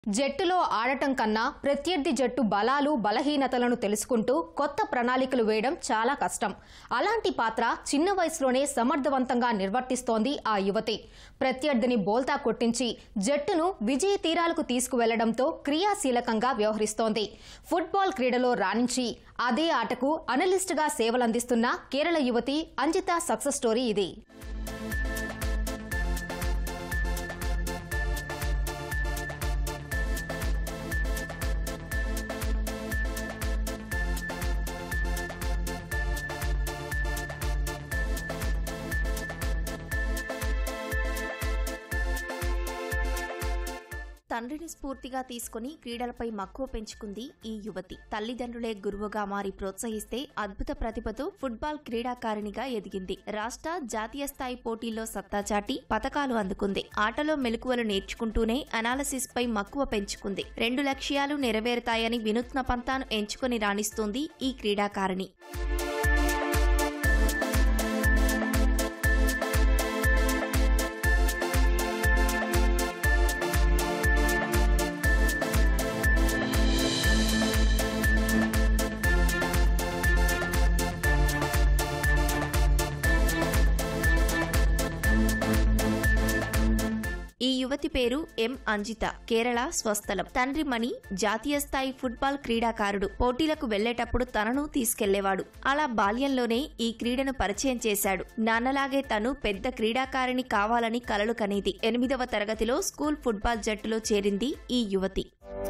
జట్టులో ఆడటం కన్నా ప్రత్యర్థి జట్టు బలాలు బలహీనతలను తెలుసుకుంటూ కొత్త ప్రణాళికలు వేయడం చాలా కష్టం. అలాంటి పాత్ర చిన్న వయసులోనే సమర్థవంతంగా నిర్వర్తిస్తోంది ఆ యువతి. ప్రత్యర్థిని బోల్తా కొట్టించి జట్టును విజయ తీరాలకు తీసుకువెళ్లడంతో క్రియాశీలకంగా వ్యవహరిస్తోంది. ఫుట్బాల్ క్రీడలో రాణించి అదే ఆటకు అనలిస్టుగా సేవలందిస్తున్న కేరళ యువతి అంజిత సక్సెస్ స్టోరీ ఇది. తండ్రిని స్ఫూర్తిగా తీసుకుని క్రీడలపై మక్కువ పెంచుకుంది ఈ యువతి. తల్లిదండ్రులే గురువుగా మారి ప్రోత్సహిస్తే అద్భుత ప్రతిభతో ఫుట్బాల్ క్రీడాకారిణిగా ఎదిగింది. రాష్ట్ర, జాతీయ స్థాయి పోటీల్లో సత్తా చాటి పతకాలు అందుకుంది. ఆటలో మెలకువలు నేర్చుకుంటూనే అనాలసిస్ పై మక్కువ పెంచుకుంది. 2 లక్ష్యాలు నెరవేరుతాయని వినూత్న పంతాను ఎంచుకుని రాణిస్తోంది ఈ క్రీడాకారిణి. ఈ యువతి పేరు ఎం. అంజిత. కేరళ స్వస్థలం. తండ్రి మణి జాతీయ స్థాయి ఫుట్బాల్ క్రీడాకారుడు. పోటీలకు వెళ్లేటప్పుడు తనను తీసుకెళ్లేవాడు. అలా బాల్యంలోనే ఈ క్రీడను పరిచయం చేశాడు. నాన్నలాగే తను పెద్ద క్రీడాకారిణి కావాలని కలలు కనేది. 8వ తరగతిలో స్కూల్ ఫుట్బాల్ జట్టులో చేరింది ఈ యువతి.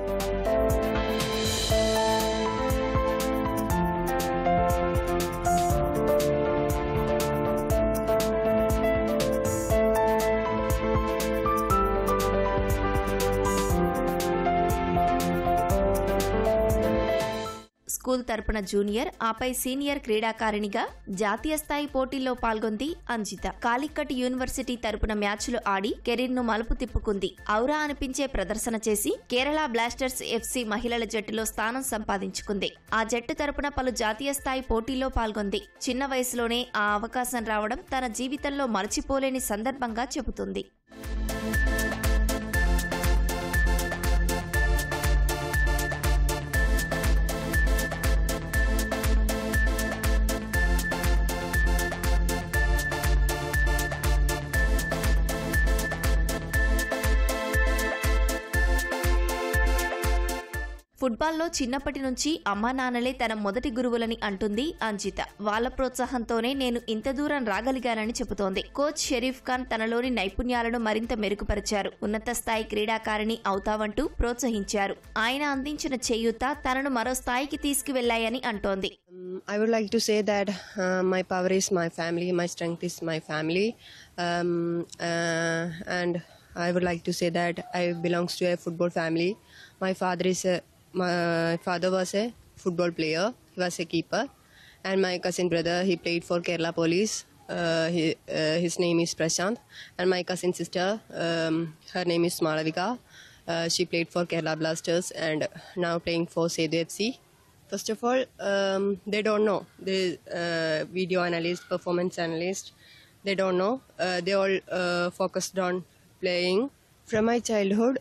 స్కూల్ తరపున జూనియర్, ఆపై సీనియర్ క్రీడాకారిణిగా జాతీయ స్థాయి పోటీల్లో పాల్గొంది అంజిత. కాలికట్ యూనివర్సిటీ తరపున మ్యాచ్లు ఆడి కెరీర్ ను మలుపు తిప్పుకుంది. ఔరా అనిపించే ప్రదర్శన చేసి కేరళ బ్లాస్టర్స్ FC మహిళల జట్టులో స్థానం సంపాదించుకుంది. ఆ జట్టు తరపున పలు జాతీయ స్థాయి పోటీల్లో పాల్గొంది. చిన్న వయసులోనే ఆ అవకాశం రావడం తన జీవితంలో మరచిపోలేని సందర్భంగా చెబుతుంది. ఫుట్బాల్లో చిన్నప్పటి నుంచి అమ్మా నాన్నలే తన మొదటి గురువులని అంటుంది అంజిత. వాళ్ల ప్రోత్సాహంతోనే నేను ఇంత దూరం రాగలిగానని చెబుతోంది. కోచ్ షరీఫ్ ఖాన్ తనలోని నైపుణ్యాలను మరింత మెరుగుపరిచారు. ఉన్నత స్థాయి క్రీడాకారిణి అవుతావంటూ ప్రోత్సహించారు. ఆయన అందించిన చేయూత తనను మరో స్థాయికి తీసుకువెళ్లాయని అంటోంది. I would like to say that my power is my family, my strength is my family, and I would like to say that I belongs to a football family. My father was a football player. He was a keeper, and my cousin brother, he played for Kerala Police. His name is Prashant, and my cousin sister, her name is Malavika. She played for Kerala Blasters and now playing for Sedu FC. First of all, they don't know. The video analyst, performance analyst, they don't know. They all focused on playing. From my childhood,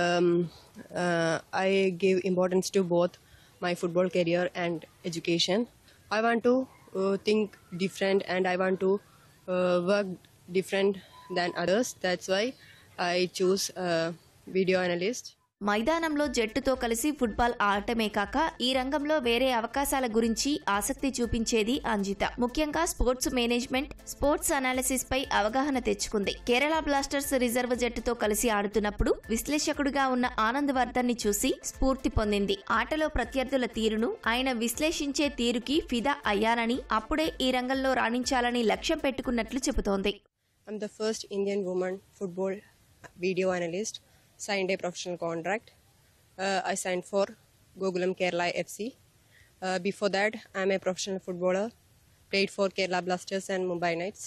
I give importance to both my football career and education. I want to think different and I want to work different than others. That's why I choose video analyst. మైదానంలో జట్టుతో కలిసి football ఆడటమే కాక ఈ రంగంలో వేరే అవకాశాల గురించి ఆసక్తి చూపించేది అంజిత. ముఖ్యంగా స్పోర్ట్స్ మేనేజ్మెంట్, స్పోర్ట్స్ అనాలిసిస్ పై అవగాహన తెచ్చుకుంది. కేరళ బ్లాస్టర్స్ రిజర్వ్ జట్టుతో కలిసి ఆడుతున్నప్పుడు విశ్లేషకుడిగా ఉన్న ఆనంద్ వర్ధన్ ని చూసి స్ఫూర్తి పొందింది. ఆటలో ప్రత్యర్థుల తీరును, ఆయన విశ్లేషించే తీరుకి ఫిదా అయ్యానని, అప్పుడే ఈ రంగంలో రాణించాలని లక్ష్యం పెట్టుకున్నట్లు చెబుతోంది. I'm the first Indian woman football video analyst. Signed a professional contract. I signed for Gokulam Kerala FC. Before that, I'm a professional footballer. Played for Kerala Blasters and Mumbai Knights.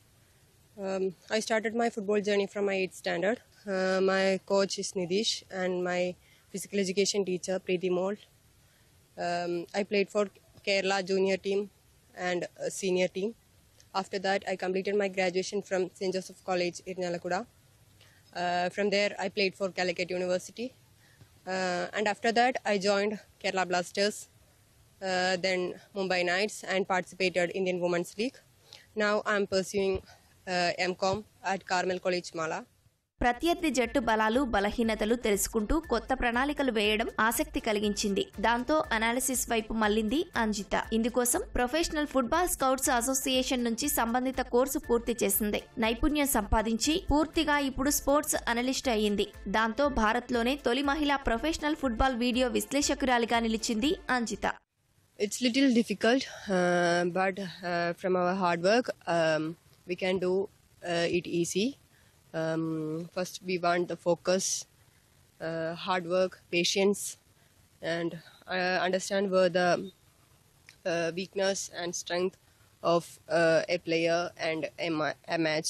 I started my football journey from my 8th standard. My coach is Nidish and my physical education teacher Preeti Mol. I played for Kerala junior team and senior team. After that, I completed my graduation from St. Joseph College, Irnalakuda. From there, I played for Calicut University. And after that, I joined Kerala Blasters, then Mumbai Knights, and participated in Indian Women's League. Now I'm pursuing MCOM at Carmel College, Mala. ప్రత్యర్థి జట్టు బలాలు బలహీనతలు తెలుసుకుంటూ కొత్త ప్రణాళికలు వేయడం ఆసక్తి కలిగించింది. దాంతో అనాలిసిస్ వైపు మళ్లింది అంజిత. ఇందుకోసం ప్రొఫెషనల్ ఫుట్బాల్ స్కౌట్స్ అసోసియేషన్ నుంచి సంబంధిత కోర్సు పూర్తి చేసింది. నైపుణ్యం సంపాదించి పూర్తిగా ఇప్పుడు స్పోర్ట్స్ అనలిస్ట్ అయ్యింది. దాంతో భారత్లోనే తొలి మహిళా ప్రొఫెషనల్ ఫుట్బాల్ వీడియో విశ్లేషకురాలిగా నిలిచింది Anjitha. It's little difficult, but from our hard work, we can do it easy. First, we want the focus, hard work, patience, and understand where the weakness and strength of a player and a match.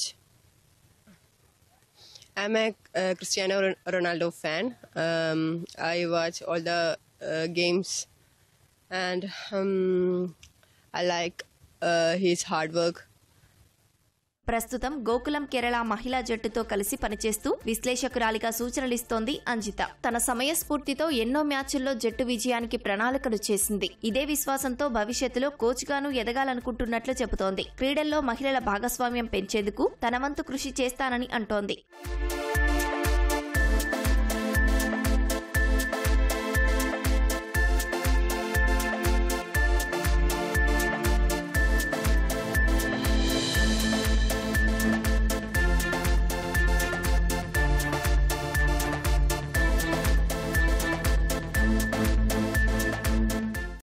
I'm a Cristiano Ronaldo fan. I watch all the games, and I like his hard work. ప్రస్తుతం గోకులం కేరళ మహిళా జట్టుతో కలిసి పనిచేస్తూ విశ్లేషకురాలిగా సూచనలిస్తోంది అంజిత. తన సమయస్ఫూర్తితో ఎన్నో మ్యాచ్ల్లో జట్టు విజయానికి ప్రణాళికలు చేసింది. ఇదే విశ్వాసంతో భవిష్యత్తులో కోచ్గాను ఎదగాలనుకుంటున్నట్లు చెబుతోంది. క్రీడల్లో మహిళల భాగస్వామ్యం పెంచేందుకు తన వంతు కృషి చేస్తానని అంటోంది.